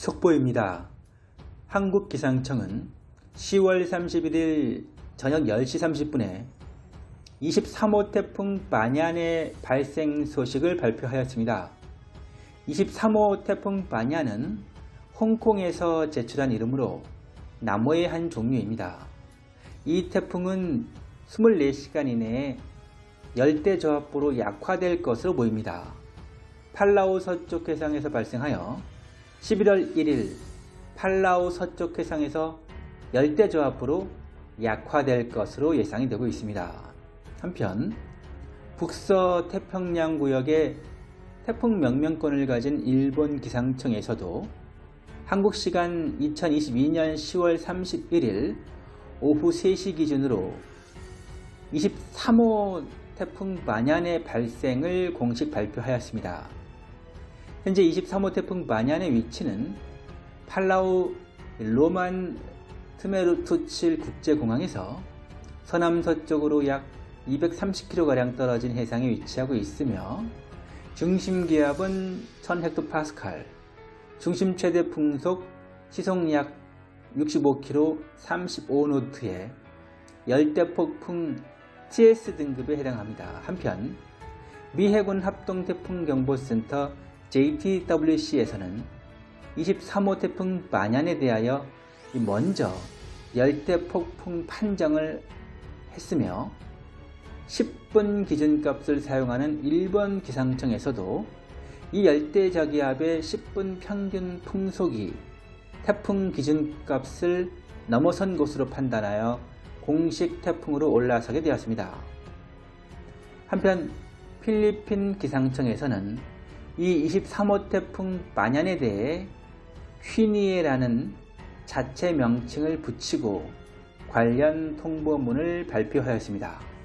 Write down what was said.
속보입니다. 한국기상청은 10월 31일 저녁 10시 30분에 23호 태풍 바냔의 발생 소식을 발표하였습니다. 23호 태풍 바냔은 홍콩에서 제출한 이름으로 나무의 한 종류입니다. 이 태풍은 24시간 이내에 열대저하보로 약화될 것으로 보입니다. 팔라우 서쪽 해상에서 발생하여 11월 1일 팔라우 서쪽 해상에서 열대저하보로 약화될 것으로 예상이 되고 있습니다. 한편 북서태평양 구역의 태풍 명명권을 가진 일본 기상청에서도 한국시간 2022년 10월 31일 오후 3시 기준으로 23호 태풍 바냔의 발생을 공식 발표하였습니다. 현재 23호 태풍 바냔의 위치는 팔라우 로만 트메르투칠 국제공항에서 서남서쪽으로 약 230km가량 떨어진 해상에 위치하고 있으며 중심기압은 1000헥토파스칼, 중심 최대 풍속 시속 약 65km 35노트의 열대폭풍 TS 등급에 해당합니다. 한편 미 해군 합동태풍경보센터 JTWC에서는 23호 태풍 바냔에 대하여 먼저 열대폭풍 판정을 했으며 10분 기준값을 사용하는 일본 기상청에서도 이 열대저기압의 10분 평균 풍속이 태풍 기준값을 넘어선 것으로 판단하여 공식 태풍으로 올라서게 되었습니다. 한편 필리핀 기상청에서는 이 23호 태풍 바냔에 대해 퀴니에라는 자체 명칭을 붙이고 관련 통보문을 발표하였습니다.